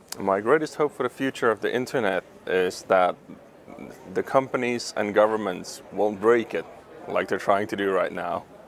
My greatest hope for the future of the internet is that the companies and governments won't break it like they're trying to do right now.